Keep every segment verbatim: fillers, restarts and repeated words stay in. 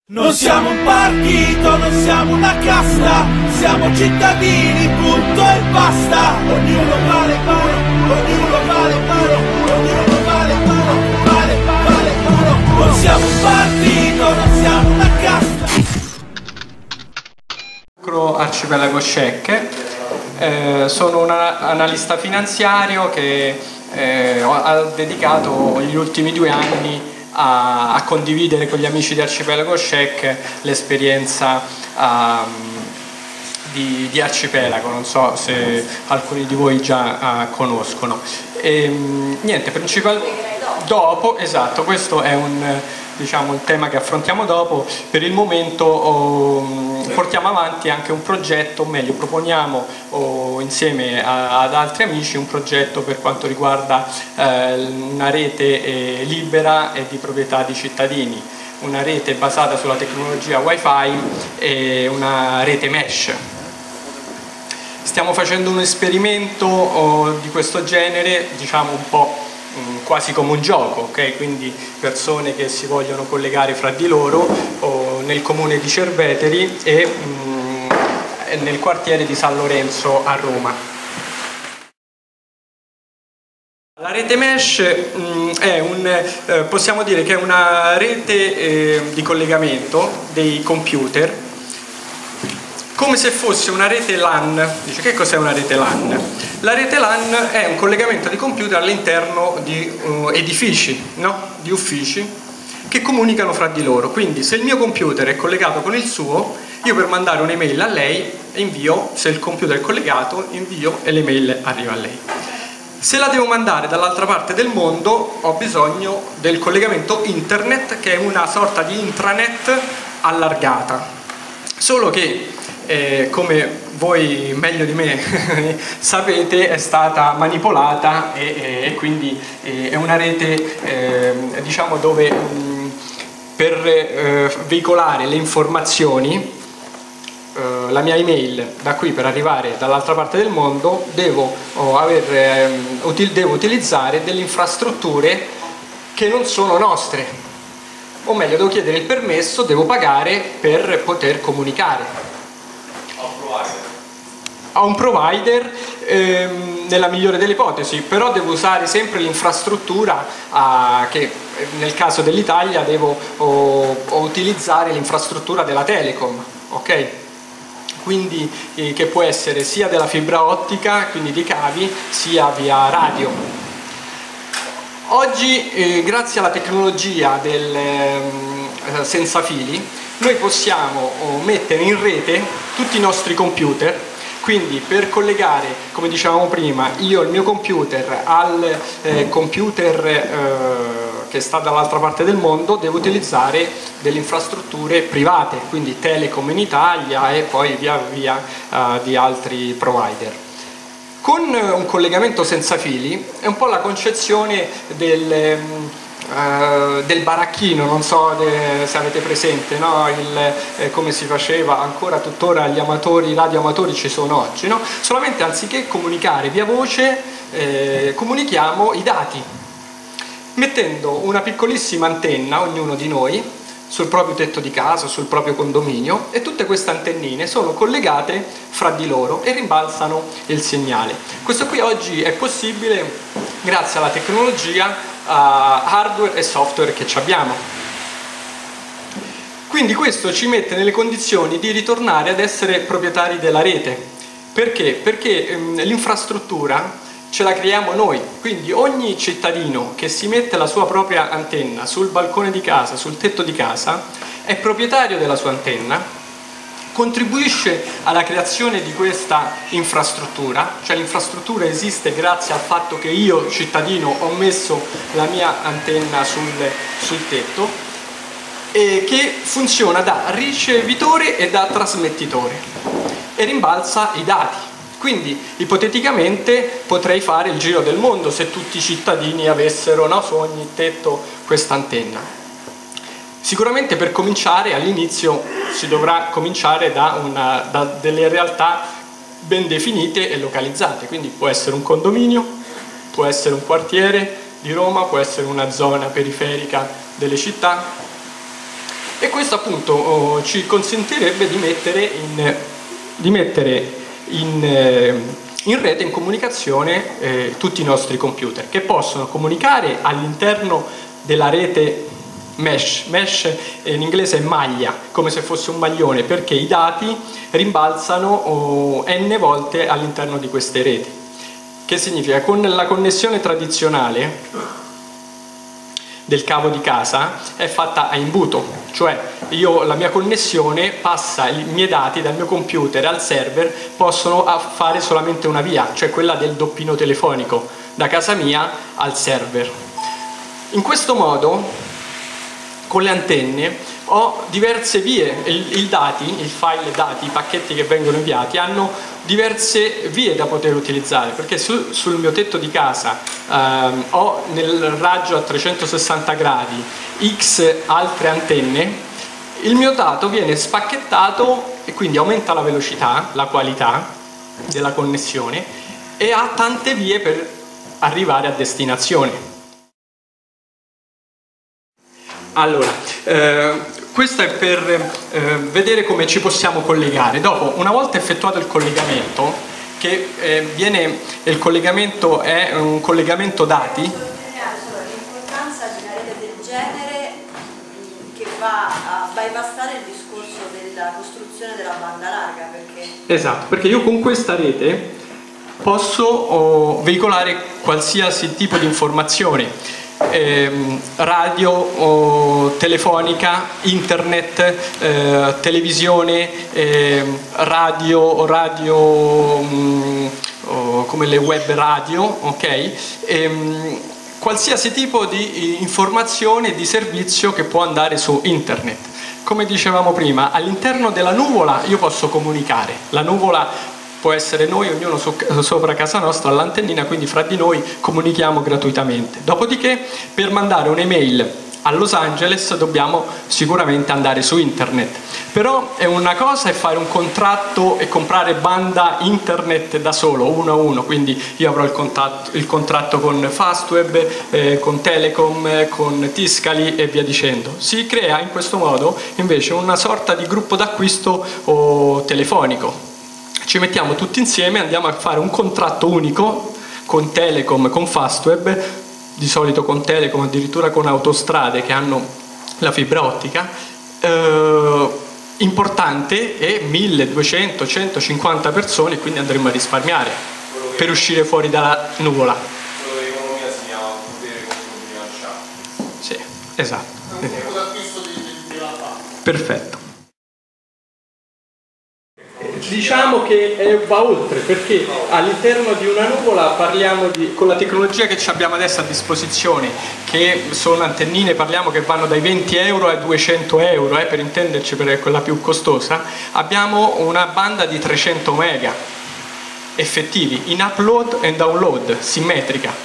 Non siamo un partito, non siamo una casta, siamo cittadini, punto e basta. Ognuno vale uno, ognuno vale uno, ognuno vale uno, vale, vale uno. Non siamo un partito, non siamo una casta. Arcipelago Shek, eh, sono un analista finanziario che eh, ha dedicato gli ultimi due anni a, a condividere con gli amici di Arcipelago Shek l'esperienza um, di, di Arcipelago. Non so se alcuni di voi già uh, conoscono. E, niente, principalmente dopo, esatto, questo è un, diciamo, il tema che affrontiamo dopo. Per il momento oh, portiamo avanti anche un progetto, o meglio proponiamo oh, insieme a, ad altri amici un progetto per quanto riguarda eh, una rete eh, libera e di proprietà di cittadini, una rete basata sulla tecnologia Wi-Fi e una rete mesh. Stiamo facendo un esperimento oh, di questo genere, diciamo un po' quasi come un gioco, ok? Quindi persone che si vogliono collegare fra di loro o nel comune di Cerveteri e mh, nel quartiere di San Lorenzo a Roma. La rete mesh mh, è un, eh, possiamo dire che è una rete eh, di collegamento dei computer, come se fosse una rete LAN. Dice, che cos'è una rete LAN? La rete LAN è un collegamento di computer all'interno di uh, edifici, no? Di uffici che comunicano fra di loro. Quindi se il mio computer è collegato con il suo, io per mandare un'email a lei invio, se il computer è collegato, invio e l'email arriva a lei. Se la devo mandare dall'altra parte del mondo ho bisogno del collegamento internet, che è una sorta di intranet allargata. Solo che Eh, come voi meglio di me sapete, è stata manipolata e, e quindi eh, è una rete eh, diciamo dove mh, per eh, veicolare le informazioni, eh, la mia email da qui per arrivare dall'altra parte del mondo devo, oh, aver, eh, util devo utilizzare delle infrastrutture che non sono nostre, o meglio devo chiedere il permesso, devo pagare per poter comunicare a un provider, ehm, nella migliore delle ipotesi, però devo usare sempre l'infrastruttura che nel caso dell'Italia devo o, o utilizzare l'infrastruttura della Telecom, ok? Quindi eh, che può essere sia della fibra ottica, quindi di cavi, sia via radio. Oggi eh, grazie alla tecnologia del eh, senza fili noi possiamo oh, mettere in rete tutti i nostri computer. Quindi per collegare, come dicevamo prima, io il mio computer al eh, computer eh, che sta dall'altra parte del mondo, devo utilizzare delle infrastrutture private, quindi Telecom in Italia e poi via via eh, di altri provider. Con un collegamento senza fili è un po' la concezione del... Uh, del baracchino, non so de, se avete presente, no? Il, eh, come si faceva ancora tuttora, gli amatori, i radioamatori ci sono oggi, no? Solamente anziché comunicare via voce eh, comunichiamo i dati mettendo una piccolissima antenna, ognuno di noi, sul proprio tetto di casa, sul proprio condominio, e tutte queste antennine sono collegate fra di loro e rimbalzano il segnale. Questo qui oggi è possibile grazie alla tecnologia Uh, hardware e software che abbiamo. Quindi questo ci mette nelle condizioni di ritornare ad essere proprietari della rete. Perché? Perché um, l'infrastruttura ce la creiamo noi, quindi ogni cittadino che si mette la sua propria antenna sul balcone di casa, sul tetto di casa, è proprietario della sua antenna, contribuisce alla creazione di questa infrastruttura, cioè l'infrastruttura esiste grazie al fatto che io, cittadino, ho messo la mia antenna sul, sul tetto, e che funziona da ricevitore e da trasmettitore e rimbalza i dati. Quindi ipoteticamente potrei fare il giro del mondo se tutti i cittadini avessero, no, su ogni tetto questa antenna. Sicuramente per cominciare all'inizio si dovrà cominciare da, una, da delle realtà ben definite e localizzate, quindi può essere un condominio, può essere un quartiere di Roma, può essere una zona periferica delle città, e questo appunto oh, ci consentirebbe di mettere in, di mettere in, eh, in rete, in comunicazione eh, tutti i nostri computer, che possono comunicare all'interno della rete mesh. Mesh in inglese è maglia, come se fosse un maglione, perché i dati rimbalzano oh, n volte all'interno di queste reti. Che significa? Con la connessione tradizionale del cavo di casa è fatta a imbuto, cioè io, la mia connessione passa i miei dati dal mio computer al server, possono fare solamente una via, cioè quella del doppino telefonico, da casa mia al server. In questo modo, con le antenne, ho diverse vie, il, il dati, il file dati, i pacchetti che vengono inviati hanno diverse vie da poter utilizzare, perché su, sul mio tetto di casa ehm, ho nel raggio a trecentosessanta gradi X altre antenne, il mio dato viene spacchettato e quindi aumenta la velocità, la qualità della connessione e ha tante vie per arrivare a destinazione. Allora, eh, questo è per eh, vedere come ci possiamo collegare. Dopo, una volta effettuato il collegamento, che eh, viene, il collegamento è un collegamento dati. L'importanza di una rete del genere che va a bypassare il discorso della costruzione della banda larga. Perché... Esatto, perché io con questa rete posso oh, veicolare qualsiasi tipo di informazione. Eh, radio, oh, telefonica, internet, eh, televisione, eh, radio, radio mh, oh, come le web radio, ok? E, qualsiasi tipo di informazione e di servizio che può andare su internet. Come dicevamo prima, all'interno della nuvola io posso comunicare, la nuvola può essere noi, ognuno so, sopra casa nostra all'antennina, quindi fra di noi comunichiamo gratuitamente. Dopodiché, per mandare un'email a Los Angeles dobbiamo sicuramente andare su internet. Però è una cosa è fare un contratto e comprare banda internet da solo, uno a uno, quindi io avrò il, contatto, il contratto con Fastweb, eh, con Telecom, eh, con Tiscali e via dicendo. Si crea in questo modo invece una sorta di gruppo d'acquisto oh, telefonico. Ci mettiamo tutti insieme, andiamo a fare un contratto unico con Telecom, con Fastweb, di solito con Telecom, addirittura con Autostrade che hanno la fibra ottica, eh, importante, e mille, duecento, centocinquanta persone, quindi andremo a risparmiare per uscire fuori dalla nuvola. Quello dell'economia si chiama potere consumo bilanciato. Sì, esatto. È un tipo d'acquisto di realtà. Perfetto. Diciamo che eh, va oltre, perché all'interno di una nuvola parliamo di, con la tecnologia che abbiamo adesso a disposizione, che sono antennine, parliamo che vanno dai venti euro ai duecento euro, eh, per intenderci, per quella più costosa, abbiamo una banda di trecento mega effettivi in upload e download, simmetrica.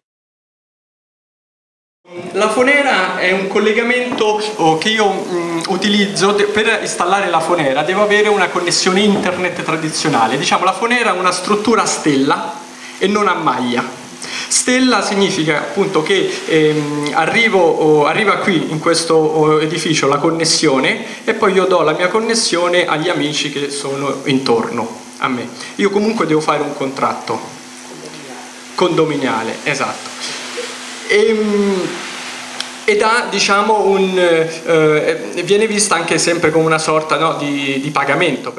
La fonera è un collegamento oh, che io mh, utilizzo per installare la fonera. Devo avere una connessione internet tradizionale. Diciamo, la fonera è una struttura a stella e non a maglia. Stella significa appunto che ehm, arrivo, oh, arriva qui in questo oh, edificio la connessione e poi io do la mia connessione agli amici che sono intorno a me. Io comunque devo fare un contratto condominiale, esatto. E, ed ha, diciamo, un, eh, viene vista anche sempre come una sorta, no, di, di pagamento.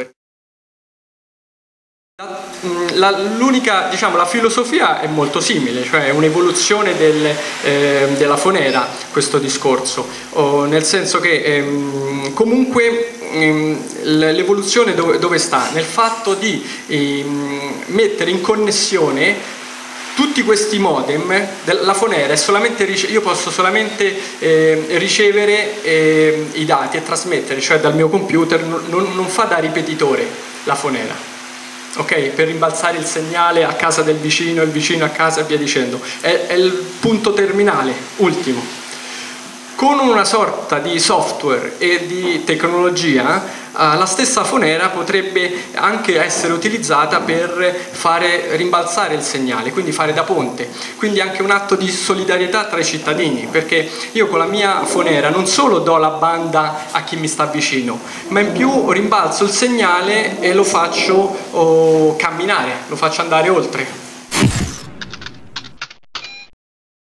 L'unica, diciamo, la filosofia è molto simile, cioè è un'evoluzione del, eh, della fonera, questo discorso, oh, nel senso che ehm, comunque ehm, l'evoluzione dove, dove sta? Nel fatto di ehm, mettere in connessione tutti questi modem. La fonera è solamente, io posso solamente eh, ricevere eh, i dati e trasmettere, cioè dal mio computer, non, non fa da ripetitore la fonera, ok? Per rimbalzare il segnale a casa del vicino, il vicino a casa e via dicendo, è, è il punto terminale ultimo. Con una sorta di software e di tecnologia, eh, la stessa fonera potrebbe anche essere utilizzata per fare rimbalzare il segnale, quindi fare da ponte, quindi anche un atto di solidarietà tra i cittadini, perché io con la mia fonera non solo do la banda a chi mi sta vicino, ma in più rimbalzo il segnale e lo faccio oh, camminare, lo faccio andare oltre.